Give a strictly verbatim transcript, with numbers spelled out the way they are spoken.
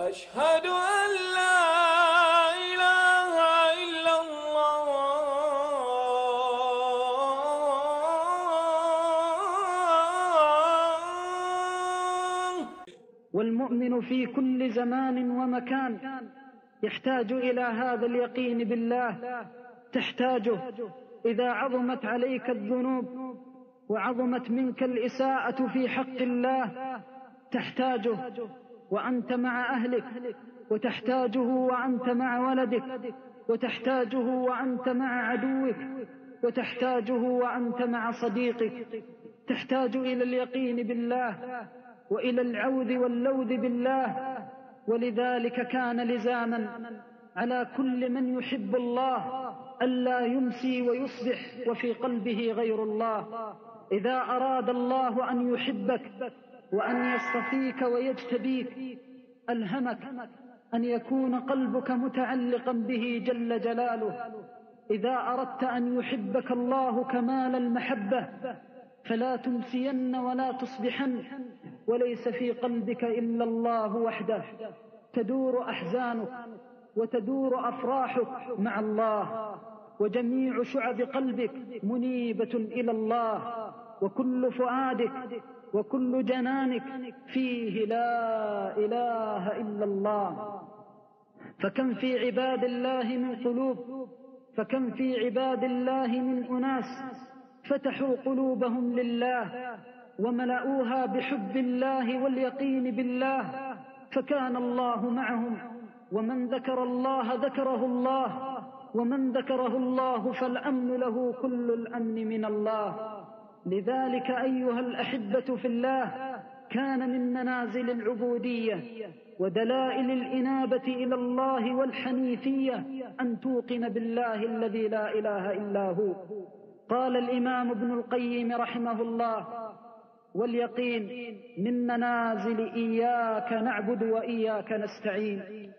أشهد أن لا إله إلا الله. والمؤمن في كل زمان ومكان يحتاج إلى هذا اليقين بالله، تحتاجه إذا عظمت عليك الذنوب وعظمت منك الإساءة في حق الله، تحتاجه وأنت مع أهلك، وتحتاجه وأنت مع ولدك، وتحتاجه وأنت مع عدوك، وتحتاجه وأنت مع صديقك. تحتاج إلى اليقين بالله وإلى العوذ واللوذ بالله. ولذلك كان لزاما على كل من يحب الله ألا يمسي ويصبح وفي قلبه غير الله. إذا أراد الله أن يحبك وأن يصطفيك ويجتبيك ألهمك أن يكون قلبك متعلقا به جل جلاله. إذا أردت أن يحبك الله كمال المحبة فلا تمسين ولا تصبحن وليس في قلبك إلا الله وحده. تدور أحزانك وتدور أفراحك مع الله، وجميع شعب قلبك منيبة إلى الله، وكل فؤادك وكل جنانك فيه لا إله إلا الله. فكم في عباد الله من قلوب، فكم في عباد الله من أناس فتحوا قلوبهم لله وملأوها بحب الله واليقين بالله، فكان الله معهم. ومن ذكر الله ذكره الله، ومن ذكره الله فالأمن له كل الأمن من الله. لذلك أيها الأحبة في الله، كان من منازل العبودية ودلائل الإنابة إلى الله والحنيفية أن توقن بالله الذي لا إله إلا هو. قال الإمام ابن القيم رحمه الله: واليقين من منازل إياك نعبد وإياك نستعين.